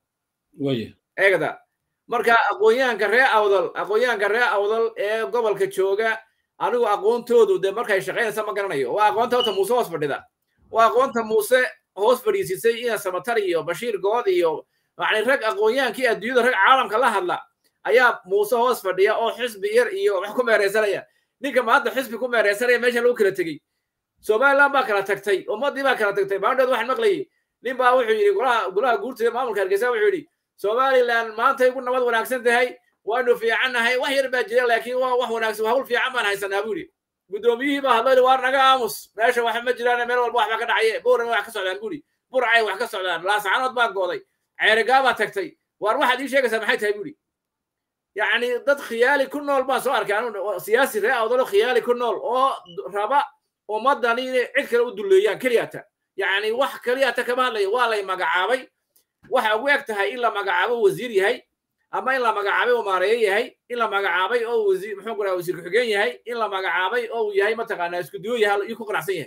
waye
eegada marka aqoon-yahanka reer awdal aqoon-yahanka reer awdal ee gobolka jooga anigu aqoontoodu dee markay shaqaynaysa ma garanayo waa aqoonta horta muuse hoos fadhida waa aqoonta muuse hoos fadhiisisay ina samatar iyo bashiir good iyo يعني رج أقويان كي أديود رج عالم كله هلا أيا موسى هوس فديا أو حزب ير إيو حكوم رئيسية نيجا ما هذا حزب حكوم رئيسية ماشي لو كلا تجي سوما لا ما كلا تكتي وما دي ما كلا تكتي ما عنده واحد مغلي نيم باو حيري قلا قلا قلت ما ممكن كرجسا وحيري سوما لان ما أنت يقول نواد ولا أكسنت هاي وإنه في عنا هاي وهي رباجية لكن وهو ناس وهول في عمان هاي سنابوري قدوميه ما هذا اللي وارنا قاموس ماشي واحد مجرى مير والواحد ما كان عيه بور ما حكى سعدان قولي بور عيه وحكى سعدان لا سعنات ما قولي عرقابة تكتي وأروح هذه شيء سمحت هاي بولي يعني ضد خيالي كل نول ما صار كانوا سياسي رأى أو خيالي كل نول أو ربا ومدني عد كلا ودليان كلياته يعني وح كلياته كمان لي والله ما قعابي وح وقتها إلا ما قعابي وزيري هاي أما إلا ما قعابي وماريي هاي إلا ما قعابي أو وزير محمد ولا وزير حجاني هاي إلا ما قعابي أو يهاي ما تقنا يسكديو يهال يكون قرعسيه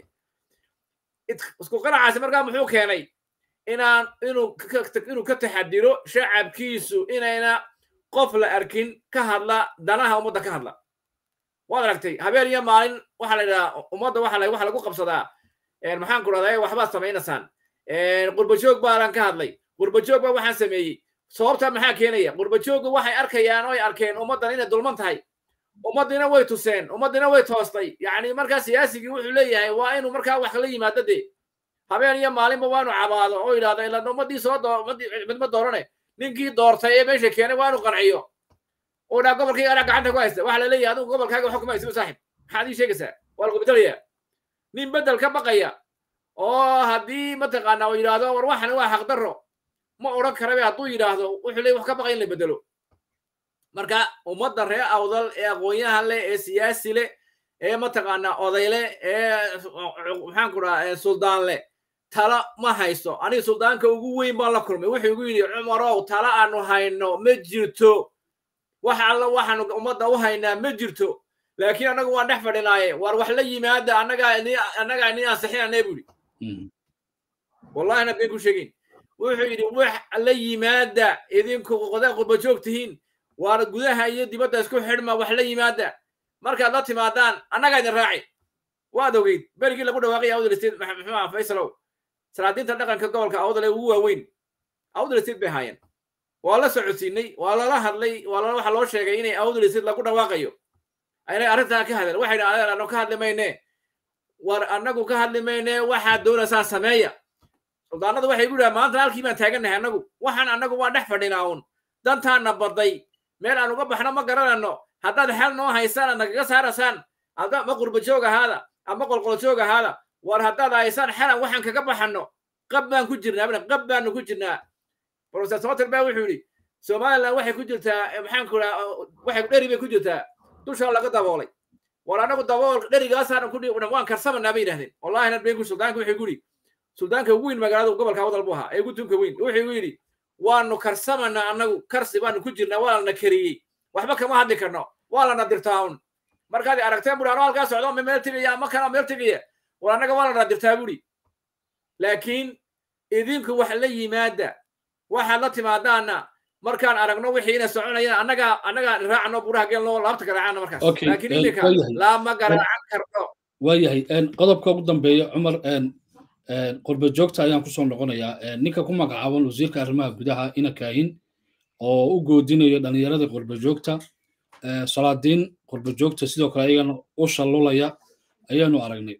اسكو قرعة مرقا محوك هني inaan inuu inuu ka taxadiro shacabkiisu inayna qof la arkin ka hadla danaha ummadda ka hadla waad aragtay habeen iyo maalin waxa la yidhaha ummadda waxa la waxa lagu qabsadaa maxaan ku rahday waxbaad samaynaysaan qurbajoog baalan ka hadlay qurbajoog baa waxaan sameeyey sababta maxaa keenaya qurbajooggu waxay arkayaan oo ay arkeen ummaddan inay dulman tahay ummadina way tuseen ummadina way toostay yani markaa siyaasigii wuxuu leeyahay waa inuu markaa wax kala yimaado dee habeen iyo maalinba waanu cabaado oo yidhahda ilaa ummadii soo midma doorane ninkii doortay ee meesha keenay waanu qanciyo oo dhaa gobolkayga anaa gacanta ku haysta waxa la leeyahay adigu gobolkaaga wax kuma haysa saaxib maxaad ii sheegaysaa waa lagu bedelayaa nin bedel ka baqaya oo haddii mataqaanaa uu yidhaahdo war waxani waa xaqdarro ma odhan karabe hadduu yidhaahdo wuxuu leeyahy wax ka baqaya in la bedelo marka ummadda reer awdal ee aqoon-yahan leh ee siyaasi leh ee mataqaanaa oday leh ee maxaan ku dhahaa suldaan leh tala ma haysto aniga suldaanka ugu weyn baan la kulmay wuxuu igu yidhi cumarow tala aanu hayno ma jirto wax alla waxaanu ummadda u haynaa ma jirto laakiin annagu waan dhex fadhinaaye war wax la yimaada annagaa annagaa nin ansixinanee buu yidhi wallahina been ku sheegin wuxuu yidhi wax la yimaada idinku qodaa qurba joog tihiin waar gudaha iyo dibadda isku xidhma wax la yimaada markaad la timaadaan annagaa idin raaci waad ogeyd berigii lagu dhawaaqay awdal state maxaa faysalow salaadiinta dhaqanka gobolka awdal ee ugu waaweyn awdal state bay haayeen waa la socodsiinay waa lala hadlay waa waxa loo sheegay inay awdal state lagu dhawaaqayo aynay arrintaa ka hadleen waxay dhahdeen annagu ka hadli mayne war annagu ka hadli mayne waxaad doonaysaan sameeya suldaanadu waxay gu dhahaan maanta halkii baan taagannahay annagu waxaan annagu waa dhex fadhinaa uun dantaana baday meel aan uga baxno ma garanayno haddaad xal noo haysaan aad nagaga saarasaan ama qurba joog ahaada ama qolqol joog ahaada war haddaad haysaan xalan waxaan kaga baxano qab baan ku jirnaa qab baanu ku jirnaa professor Soter baa wuxuu yidhi Somaliland waxay ku jirtaa maxaan ku dhahaa waxay dheri bay ku jirtaa dusha laga daboolay war anagu dabool dherigaasaan ku dhigno waan karsamanaa bay yidhahdeen wallahi na been ku suldaanka wuxuu ku yidhi suldaanka ugu weyn magaalada gobolka awdal buu ahaa ee guddoonka weyn wuxuu yidhi waanu karsamanaa annagu karsi baanu ku jirnaa waa lana kariyey waxba kama hadli karno waa lana dirtaaun markaad aragteen buu anoo halkaa socdo ma meel tegaya ama kana meel tegaya war annaga waa lana dirtaa buuri laakiin idinku wax la yimaada waxaad la timaadaana markaan aragno wixii ina soconayaan annaga annaga raacno buraha geelno laabta garaacana markaas laakiin idinka laama garaacan karno
waayahay qodobka ugu dambeeya cumar qurba joogta ayaan kusoo noqonayaa ninka ku magacaaban wasiirka arrimaha gudaha ina kaahin oo u goodinayo dhalinyarada qurba joogta salaadiin qurba joogta sidoo kale ayagana u shallulaya ayaanu aragnay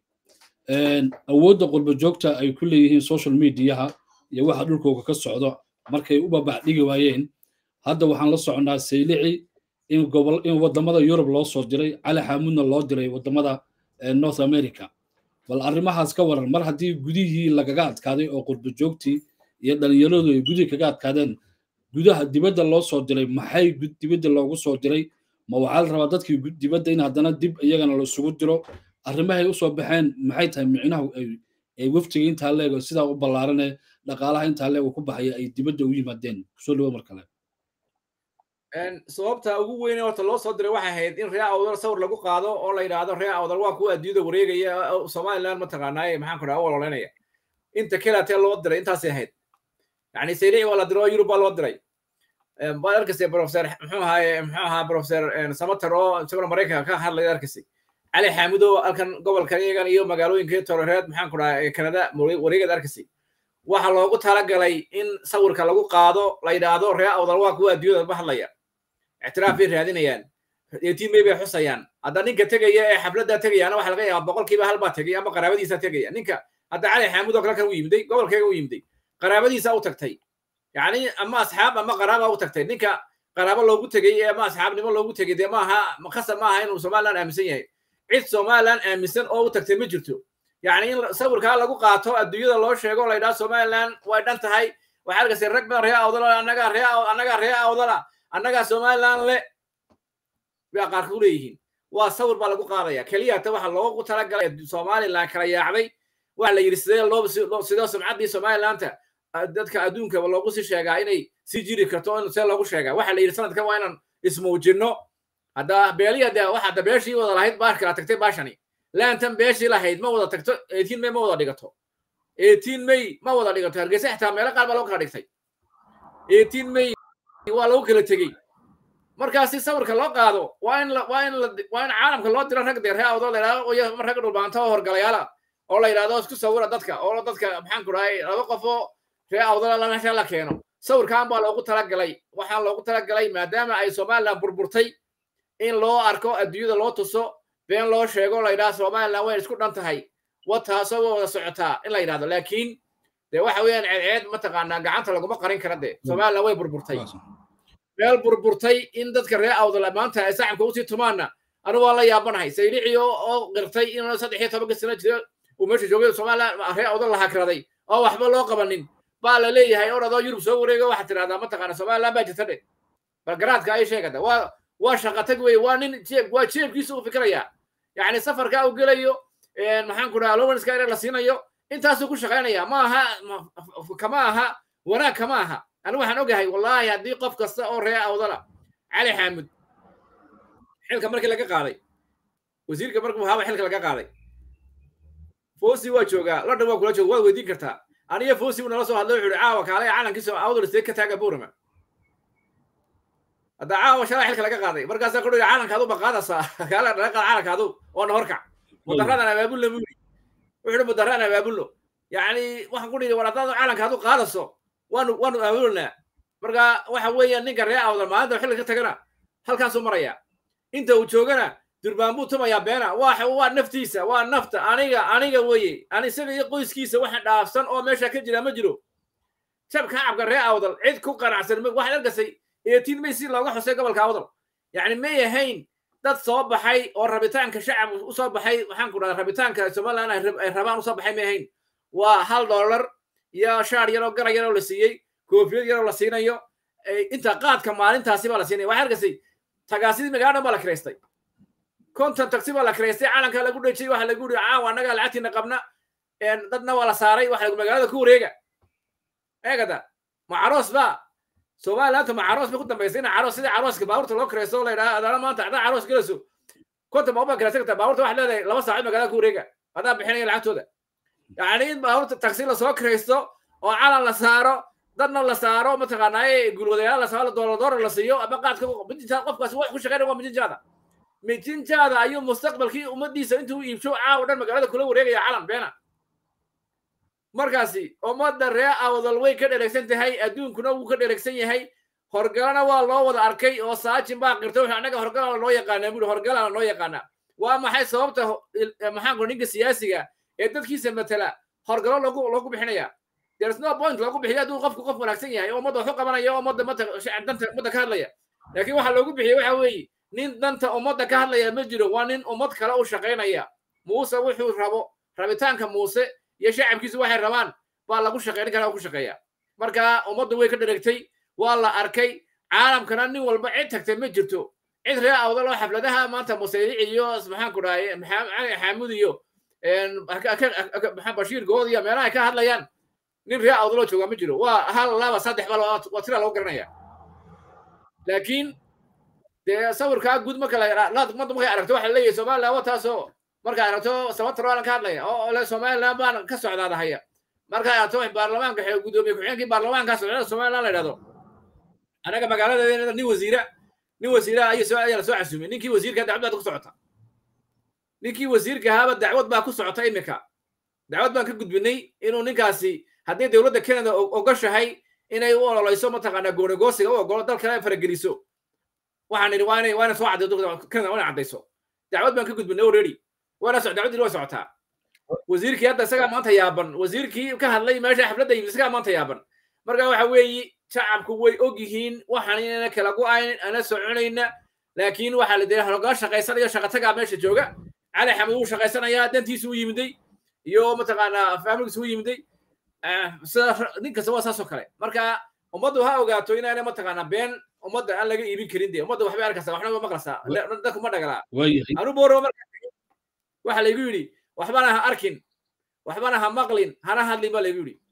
awoodda qurba joogta ay ku leeyihiin social mediaha iyo waxa dhulkooga ka socdo markay u babac dhigi waayeen hadda waxaan la soconaa saylici in gobol in wadamada Yurub loo soo diray cali xamuudna loo diray wadamada North America bal arrimahaas ka waran mar haddii gudihii lagaga adkaaday oo qurba joogtii iyo dhalinyaradu ay gudi kaga adkaadeen gudaha dibadda loo soo diray maxay dibadda loogu soo diray ma waxaa la rabaa dadkii dibadda in haddana dib iyagana la isugu diro arrimahay u soo baxeen maxay tahay micnaha ay waftiga intaa leego sidaa u ballaaranee dhaqaalaha intaa leego ku baxaya ay dibadda u yimaadeen kusoo dhawo mar kale
sababta ugu weyn horta loo soo diray waxay ahayd in reer awdal sawir lagu qaado oo la yidhaahdo reer awdal waa kuwa adduunyada wareegaya Somaliland mataqaanaa maxaan ku dhahaa oo waloleynaya inta kalaatee loo diray intaasay ahayd yani saylici waa la diray oo Yurub baa loo diray baa arkasay professor muxuu ahaa muxuu ahaa professor Samater oo isagoo Mareykanka ka hadlay arkasay cali xamudo halkan gobolka iyagan iyo magaalooyinka Tororeed maxaan ku dhahaa Canada wareegada arkasay waxa loogu talagalay in sawirka lagu qaado la yidhaahdo reer awdal waa kuwa adduunyada baxlaya اعتراف في رادينيان يتيم بي حسيان هذا نينكا تغيا ee xaflada tagayana waxa laga yaabaa boqolkiiba hal baa tagay ama qaraabadiisa tagaya ninka hada cali xamuud oo kale kan u yimday gobolkeega u yimday qaraabadiisa u tagtay yani ama asxaab ama qaraaba u tagtay ninka qaraabo loogu tagay ama asxaabnimo loogu tagay de maaha maqasab maaha inuu Somaliland aaminsan yahay cid Somaliland aaminsan oo u tagtay ma jirto yani in sawirka lagu qaato adduunyada loo sheego la yiraahdo Somaliland way dhan tahay waxa laga sii rag baa reer awdal anaga reer anaga reer awdal annaga Somaliland le baa qaar ku leeyihiin waa sawir baa lagu qaadaya kaliya ta waxa loogu talagalay Somaliland kala yaacday waxa la yiri sidee loo sidoo sumcaddii Somaliland dadka adduunka loogu sii sheegaa inay si jiri karto in see loogu sheegaa waxa la yiri sanadkan waa inaan ismuujino hada beeliyada waxa dabeeshii wada lahayd baa kala tagtay baashani laantan beeshii lahayd ma wada tagto eighteen May ma wada dhigato eighteen May ma wada dhigato hargeysa xitaa meel qaar baa loo kala dhigtay eighteen May waa lagu kala tegey markaasi sawirka loo qaado waa in waa in waa in caalamka loo diro rag deer reer awdal ilaa oo rag dhulbaanta oo horgalayaala oo la yiraahdo isku sawira dadka oo dadka maxaan ku raay laba qof oo reer awdal la meesha la keeno sawirkan baa loogu talagalay waxaa loogu talagalay maadaama ay Somaliland burburtay in loo arko adduunyada loo tuso been loo sheego la yidhaha somaliland way isku dhan tahay wataasoo way wada socotaa in la yidhahdo laakiin dee waxa weeyaan ceedceed mataqaanaa gacanta laguma qarin kara dee somaliland way burburtay meel burburtay in dadka reer awdal maanta ay sacabka usii tumaana anu waa la yaabanahay saylici oo qirtay inuu saddex iyo tobanka sano jiro uu meesha joogay somaliland reer awdal la hakraday oo waxba loo qabanin baa la leeyahay oradoo yurub soo wareega waxaad tidhahdaa mataqaana somaliland baa jirta dhe bal garaadka ay sheegada waa waa shaqatag wey waa nin jeeb waa jeebkiisa u fikiraya yacni safarka uu gelayo maxaan ku dhahaa lowenska in la siinayo intaasuu ku shaqaynaya ma aha kama aha wanaag kama aha anigu waxaan ogahay wallaahi haddii qof kasta oo reer awdala cali xaamud xilka markii laga qaaday wasiirka markuu haaba xilka laga qaaday foosi waa joogaa london waa kula jooga waad weydiin kartaa aniga foosi uu nala soo hadlay wuxuu caawa kaalay calankiisa awdal isteeg ka taaga buurama hadda caawa shalay xilka laga qaaday markaasaa ku dhihi calankaadu ma qaadaysaa kaala laga qaada calankaadu oo na horkac mudaradan abaabulna buu yidhi wuxuu hi mudaran abaabulno yacni waxaan ku dhihi war haddaad calankaadu qaadayso waanu waanu abaabulnaa marka waxa weeyaan ninka reer awdal maalinta xilka ka tagana halkaasuu maraya inta uu joogana durbaan buu tumayaa beena waa waa naftiisa waa nafta aniga aniga weeye ani isaga iyo qoyskiisa waxa dhaafsan oo meesha ka jira ma jiro shabka cabka reer awdal cid ku qanacsan waxa argasay eighteen May si looga xusay gobolka awdal yacni ma yahayn dad soo baxay oo rabitaanka shacab u soo baxay waxaan ku dhahaa rabitaanka somaliland ay rabaan u soo baxay ma yahayn waa hal dollar iyo shaar yaroo gara yaroo la siiyey koofiyad yaroo la siinayo inta qaadka maalintaasi baa la siinaya waxaa argasay tagaasidii magaalada baa la kireystay konton taxi baa la kireystay calanka lagu dhejiyey waxa lagu yidhi caawa annaga lacagtiina qabna dadna waa la saaray waxa lagu magaalada ku wareega eegada ma caroos baa somaliland ma caroos bay ku dambaysay in caroos sidii carooska baabuurta loo kireysto la yidhaha adana maanta adaa caroos gelayso konton baa kireysan kartaa baabuurta waxaad leedahay laba saacad magaalada ku wareega adaa bixinaya lacagtooda yacni in baabuurta taxi lasoo kireysto oo calan la saaro dadna la saaro mataqaanaa gulwadayaal la saaro doolar doolar la siiyo ama qaadka mijinjaada qofkaasi wax ku shaqeynaya waa mijinjaada mijinjaada ayuu mustaqbalkii ummadiisa intuu iibsho caawa dhan magaalada kula wareegaya calan beena markaasi ummadda reer awdal way ka dheregsan tahay adduunkuna wuu ka dheregsan yahay horgalana waa loo wada arkay oo saajin baa qirta wuxuu annaga horgalana loo yaqaanaa buuri horgalana loo yaqaanaa waa maxay sababta maxaan ku ninka siyaasiga ee dadkiisa matala horgalo lagu lagu bixinaya there's no point lagu bixiyo hadduu qofku qof wanaagsan yahay oo ummadda waxu qabanaya oo ummadda mata danta ummadda ka hadlaya laakiin waxaa loogu bixiyey waxa weeye nin danta ummadda ka hadlaya ma jiro waa nin ummad kale u shaqaynaya muuse wuxuu rabo rabitaanka muuse iyo shacabkiisu waxay rabaan baa lagu shaqayn karaa oo ku shaqeeya marka ummaddu way ka dheregtay waa la arkay caalamkana nin walba cid tagtay ma jirto cid reer awdal oo xafladaha maanta musaylici iyo maxaan ku dhahay xaamud iyo bashiir good iyo meelaha ay ka hadlayaan nin reer awdaloo jooga ma jiro waa hal laba saddex bal waa tira lagu garanaya laakiin dee sawirkaa guud marka ummadda markay aragto waxa leeyahay somaliland wataasoo markay aragto sabatar waalan ka hadlaya oo le somaliland baan ka socdaadahaya markay aragto baarlamaanka gudoomiye ku-xigeenkii baarlamaanka socdaada somaliland la yidhahdo anaga magaaladeeda nin wasiira nin wasiira ayaa lasoo casuumay ninkii wasiirka dacwad baad ku socota ninkii wasiirka ahaaba dacwad baa ku socota imika dacwad baan ka gudbinay inuu ninkaasi haddii dowladda canada ogoshahay inay u ololeyso mataqaanaa goonigoosiga u ogolo dal kale farageliso waxaan idhi waa inay waa inay soo cadaydo canada waa inay caddayso dacwad baan ka gudbinay already waana soc dacwaddii way socotaa wasiirkii hadda isagaa maanta yaaban wasiirkii ka hadlay meesha xafladda yimid isagaa maanta yaaban marka waxa weeye shacabku way og yihiin waxaan inayna kala go-aynin ana soconayna laakiin waxaa la diray hoggaan shaqaysanayo shaqatagaa meesha jooga cali xamed wuu shaqaysanayaa dantiisu u yimiday iyo mataqaanaa faamilkiisu u yimiday nin kasta waa saasoo kale marka ummaddu ha ogaato inaana mataqaanaa been ummadda aan laga iibin karin dee ummadda waxbay arkaysaa waxna ma maqlaysaa dadku ma dhagalaa anu booro marka waxa laygu yidhi waxbana ha arkin waxbana ha maqlin hana hadlin baa laygu yidhi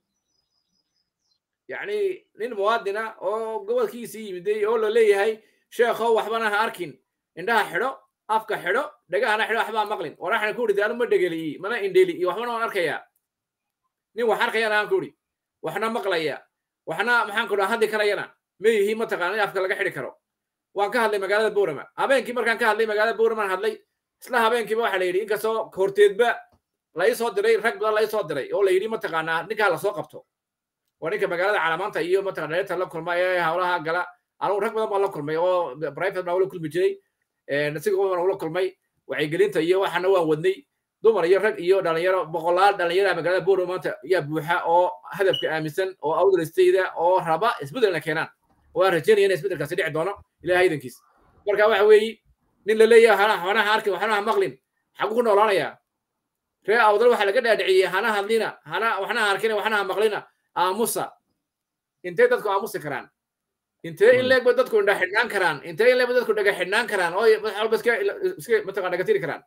yacni nin muwaadina oo gobolkiisii yimiday oo la leeyahay sheekhow waxbana ha arkin indhaha xidho afka xidho dhegahana xidho waxbaa maqlin waraxna ku yidhi anu ma dhegeliyi mana indheli iyo waxbana waan arkayaa nin wax arkayana aan ku yidhi waxna maqlaya waxna maxaan ku dhaha hadli karayana ma yihi mataqaana in afka laga xidhi karo waan ka hadlay magaalada boorama habeenkii markaan ka hadlay magaalada boorama hadlay isla habeenkiiba waxaa la yidhi inkastoo horteedba la ii soo diray rag badan la ii soo diray oo la yidhi mataqaanaa ninkaa lasoo qabto waa ninka magaalada calamaanta iyo mataqana dheerta la kulma ee hawlaha gala anugu rag badan baan la kulmay oo private baa la kulmi jiray nasiga waan ula kulmay wacyigelinta iyo waxaana waan wadnay dumar iyo rag iyo dhalinyaro boqolaal dhalinyaro magaalada Boorama maanta yaa buuxa oo hadafka aaminsan oo awdal istayda oo raba isbeddelna keenaan oo rajaynaya in isbeddelkaasi dhici doono ilaahay idankiis marka waxa weeye nin la leeyahay hana hana arkin waxna maqlin xaqu ku noolaanaya ree awdal waxa laga dhaadhiciyay hana hadlina hana waxna arkin waxna maqlina aamusa intee dadku aamusi karaan intee in leeg dadku indha xidhnaan karaan intee in leeg dadku dhaga xidhnaan karaan oo walba iska iska mataqaan dhaga tiri karaan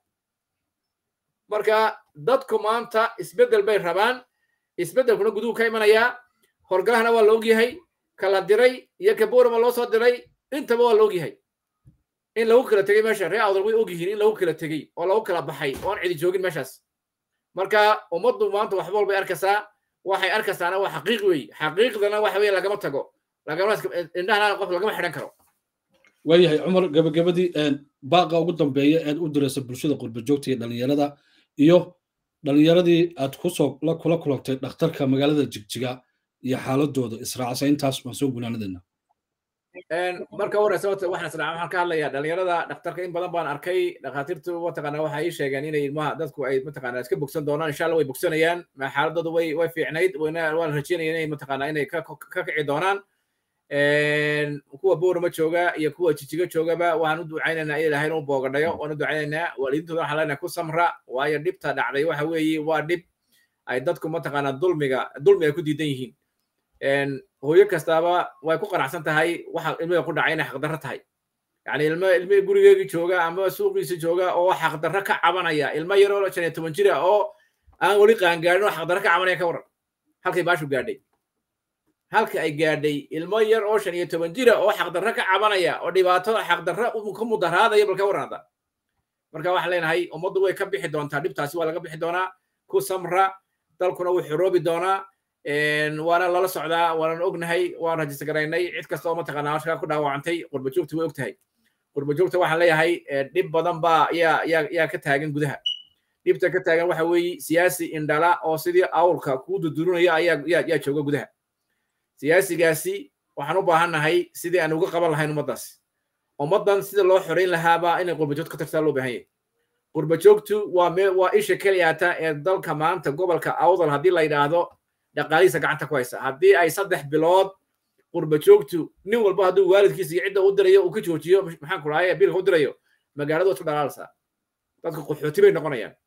marka dadku maanta isbeddel bay rabaan isbeddelkuna guduhu ka imanaya horgalahana waa loo yahay kala diray iyo ka Boorama loo soo diray intaba waa loo yahay in lagu kala tagay meesha ree awdal way og yihiin in lagu kala tagay oo lagu kala baxay oo aan cidi joogin meeshaas marka ummaddu maanta wax walba arkaysaa waxay arkaysaana waa xaqiiq weey xaqiiqdana waxa weey lagama tago lagama indhaha qof lagama xidhan karo
waayahay cumar gabagabadii baaqa ugu dambeeya ee u diraysa bulshada qurba joogta iyo dhalinyarada iyo dhalinyaradii aad ku soo la kula kulantay dhakhtarka magaalada Jigjiga iyo xaaladooda israacsayntaas waan soo gunaanadina
marka waraysa waxaan isla waxaan ka hadlayaa dhalinyarada dhakhtarka in badan baan arkay dhakhaatiirtu wataqaana waxa ay sheegeen inay ilmaha dadku ay mataqaana iska bogsan doonaan insha Allah way bogsanayaan ma xaaladoodu way way fiicnayd wayna waan rajaynaya inay mataqaana inay ka ka kici doonaan een kuwa Boorama jooga iyo kuwa Jigjiga joogaba waxaan u ducaynaynaa ilaahay inuu boogadhayo waan u ducaynaynaa waalidintooda waxa leenahay ku samra waayo dhibta dhacday waxa weeye waa dhib ay dadku mataqaana dulmiga dulmiga ku diidan yihiin een hooyo kastaba way ku qanacsan tahay waxa ilmaha ku dhacay inay xaqdarro tahay yani ilma ilma gurigeega jooga ama suuqiisa jooga oo xaqdarro ka cabanaya ilma yar oo shan iyo toban jir ah oo aan wali qaan gaarin oo xaqdarro ka cabanaya ka waran halkay baashu gaadhay halka ay gaadhay ilmo yar oo shan iyo toban jir ah oo xaqdarro ka cabanaya oo dhibaato xaqdarro ku mudaharaadaya balka warada marka waxa leenahay ummaddu way ka bixi doontaa dhibtaasi waa laga bixi doonaa ku samra dalkuna wuu xoroobi doonaa waana lala socdaa waana ognahay waan rajista garaynay cid kasta oo mataqaanaa halkaa ku dhaawacantay qurba joogta way ogtahay qurba joogta waxaan leeyahay dhib badan baa yaa yaa yaa ka taagan gudaha dhibta ka taagan waxa weeye siyaasi indhala oo sidii awlka ku dudurunaya ayaa yaa yaa jooga gudaha siyaasigaasi waxaan u baahannahay sidii aan uga qaban lahayn ummaddaas ummaddan sida loo xoreyn lahaaba inay qurba joogta ka tirtaa loo baahan yahay qurba joogtu waa waa isha keliyaata ee dalka maanta gobolka awdal haddii la yidhaahdo dhaqaalihiisa gacanta ku haysa haddii ay saddex bilood qurba joogtu nin walba hadduu waalidkiisa iyo cidda u dirayo uu ka joojiyo maxaan ku dhahay biilka u dirayo magaalada isku dhalaalaysaa dadka qaxooti bay noqonayaan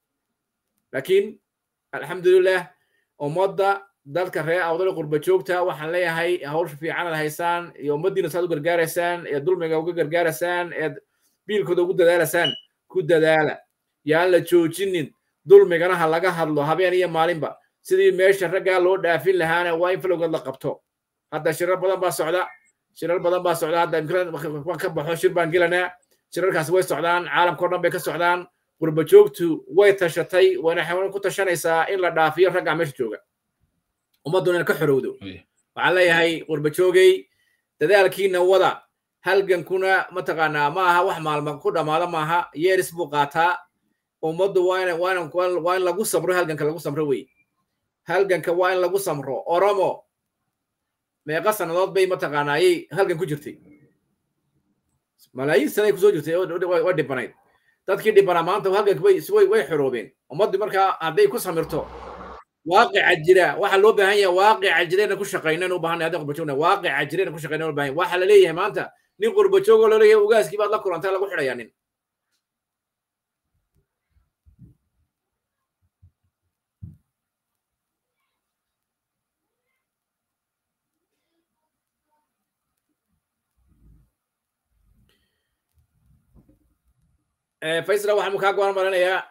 laakiin alxamdulilah ummadda dadka reer awdal qurba joogta waxaan leeyahay hawsha fiican aad haysaan iyo ummaddiina saad u gargaaraysaan ee dulmiga uga gargaaraysaan ee biilkooda ugu dadaalaysaan ku dadaala yaan la joojinin dulmigana ha laga hadlo habeen iyo maalinba sidii meesha raggaa loo dhaafin lahaana waa in falowgeed la qabto hadda shirar badan baa socda shirar badan baa socda hadda waan ka baxo shir baan gelanaa shirarkaasi way socdaan caalamka o dhan bay ka socdaan qurba joogtu way tashatay wayna xawan ku tashanaysaa in la dhaafiyo raggaa meesha jooga ummadduna in ka xorowdo waxaan leeyahay qurba joogay dadaalkiina wada halgankuna mataqaanaa ma aha wax maalma ku dhammaada maaha yeeris buu qaataa ummaddu waa in waa in lagu sabro halganka lagu sabro wey halganka waa in lagu samro oromo meeqa sannadood bay mataqaanaa ayay halgan ku jirtay malaayiin sanay kusoo jirtay waa dhibanayd dadkii dhibanaa maanta halganka way way xoroobeen ummaddu markaa hadday ku samirto waaqica jira waxa loo baahan yahay waaqica jirayna ku shaqaynayna u baahanay hadda qurba joogna waaqica jirayna ku shaqaynayna u baahan waxa la leeyahay maanta nin qurba joog oo la leeyahay ugaaskii baad la kulantay lagu xidhayaa nin faysal waxaan kaa go'aan maranayaa